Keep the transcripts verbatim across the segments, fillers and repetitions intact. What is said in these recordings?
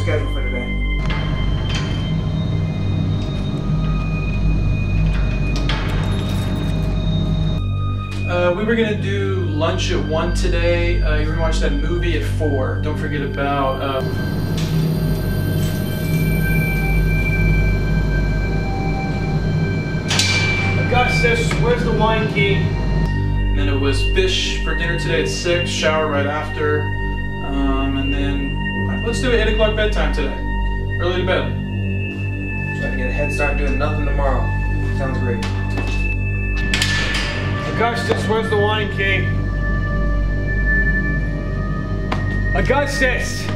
schedule for today? Uh, we were gonna do lunch at one today. Uh, you're gonna watch that movie at four. Don't forget about. Uh... Augustus, where's the wine key? And then it was fish for dinner today at six. Shower right after, um, and then let's do it eight o'clock bedtime today. Early to bed. So I can get a head start doing nothing tomorrow. Sounds great. Augustus, where's the wine key? Augustus!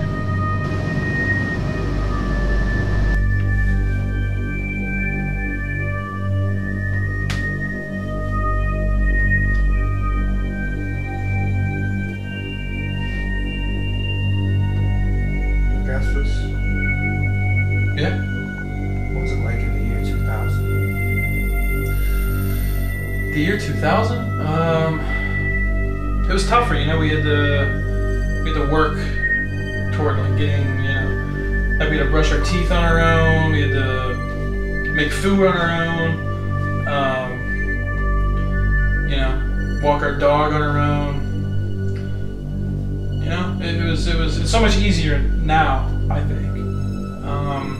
Augustus? Yeah? What was it like in the year two thousand? The year two thousand? Um, it was tougher, you know, we had to, we had to work toward like getting, you know, like we had to brush our teeth on our own, we had to make food on our own, um, you know, walk our dog on our own. You know, it was, it was, it's so much easier now, I think. Um,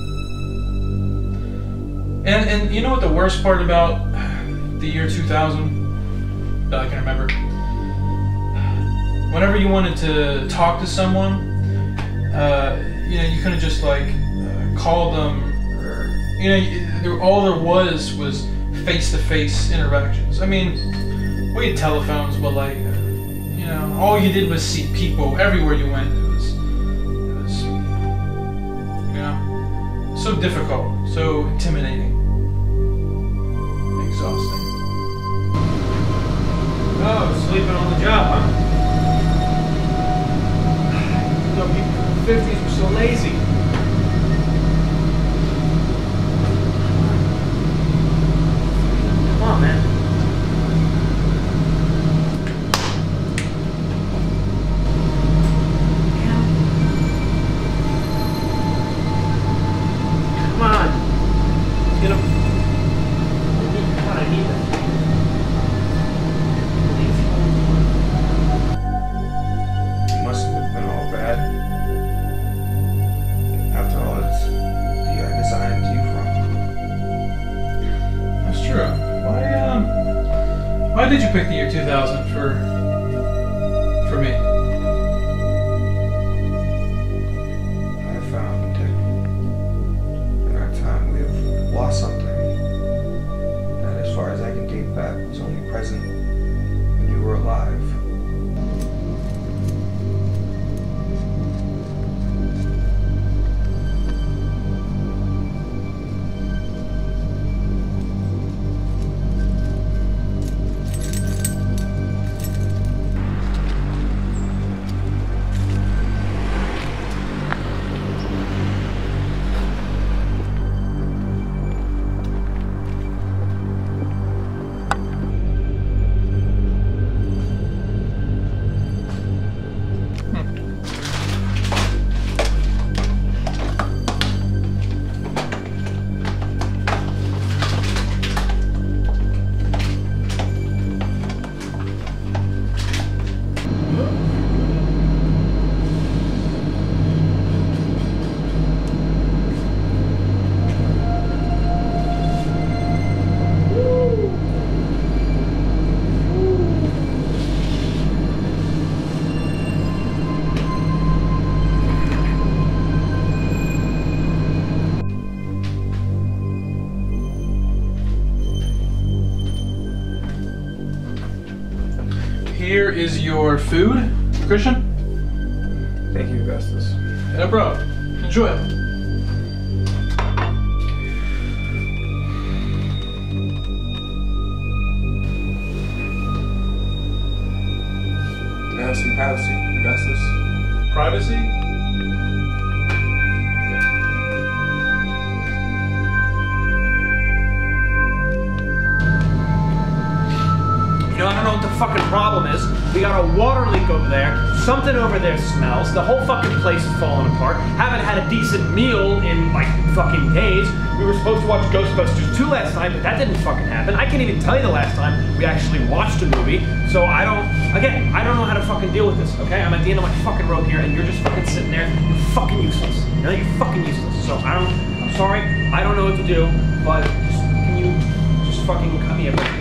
and, and you know what the worst part about the year two thousand that I can remember? Whenever you wanted to talk to someone, uh, you know, you couldn't just like uh, call them, or you know, there, all there was was face-to-face interactions. I mean, we had telephones, but like, you know, all you did was see people everywhere you went. It was, it was, you know, so difficult, so intimidating, exhausting. Oh, sleeping on the job, huh? You know, people in the fifties were so lazy. Come on, man. Come on. Get him. Come on, I need that. It mustn't have been all bad. After all, it's the year I designed you from. That's true. Why, um, why did you pick the year two thousand for, for me? I found in our time we have lost something that, as far as I can date back, was only present when you were alive. Here is your food, Christian. Thank you, Augustus. Yeah, bro. Enjoy it. Can I have some privacy, Augustus? Privacy? You know, I don't know what the fucking problem is. We got a water leak over there. Something over there smells. The whole fucking place is falling apart. Haven't had a decent meal in like fucking days. We were supposed to watch Ghostbusters two last night, but that didn't fucking happen. I can't even tell you the last time we actually watched a movie. So I don't, again, I don't know how to fucking deal with this, okay? I'm at the end of my fucking rope here, and you're just fucking sitting there. You're fucking useless. You know, you're fucking useless. So I don't, I'm sorry. I don't know what to do, but just, can you just fucking cut me a break?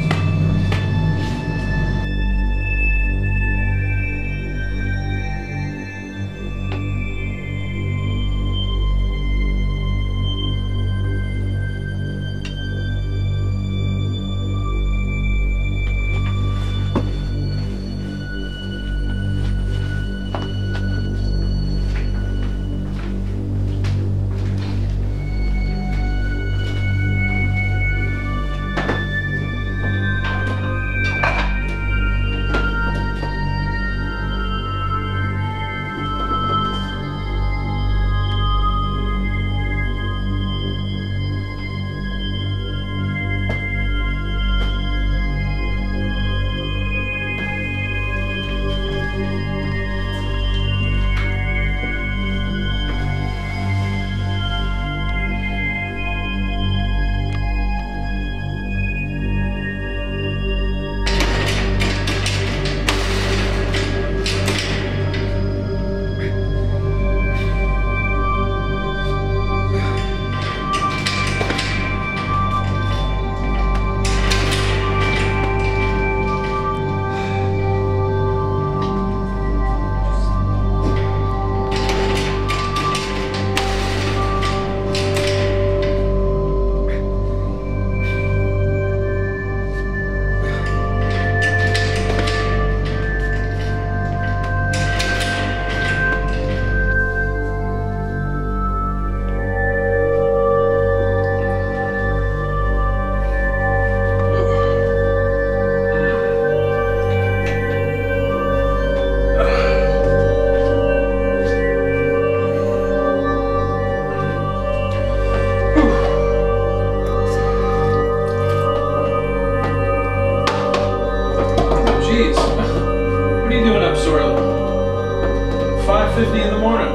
five fifty in the morning.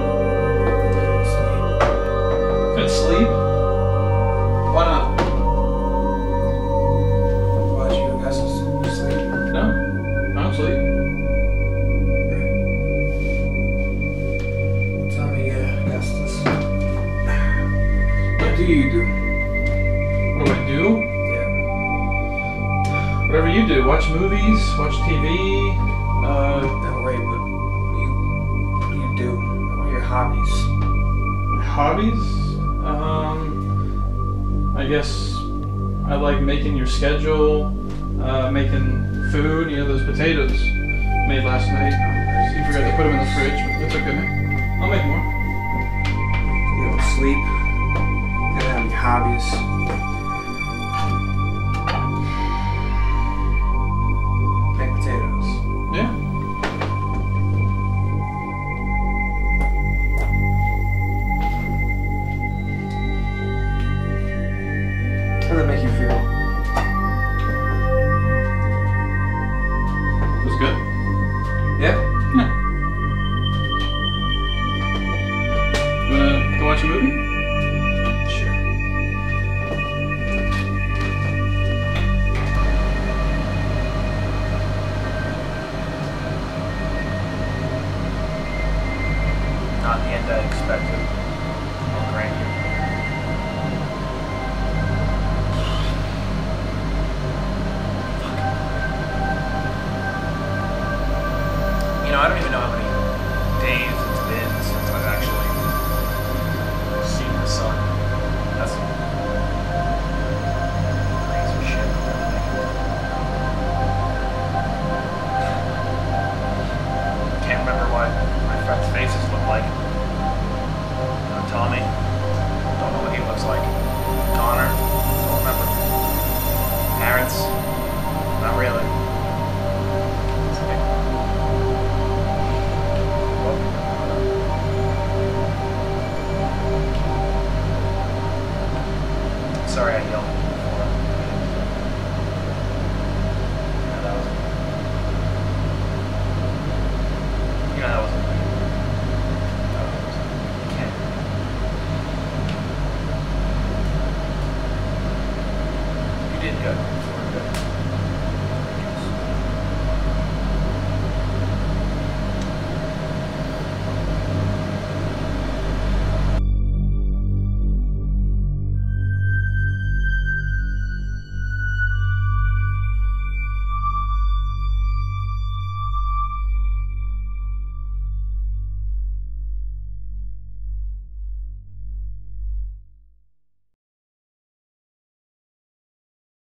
Couldn't sleep? Why not? Watch you Augustus. You sleep? No, I don't sleep. Tell me, uh, Augustus. What do you do? What do I do? Yeah. Whatever you do. Watch movies, watch T V. Uh, No, wait, what do you, what do you do? What are your hobbies? hobbies? Um, I guess I like making your schedule, uh, making food. You know, those potatoes made last night. You forgot to put them in the fridge, but that's okay, man. I'll make more. You don't sleep. You don't have any hobbies. Make potatoes. Yeah. How does that make you feel? It was good. Yeah? Yeah. You wanna go watch a movie? Sure. Not the end I expected. I'll grant you.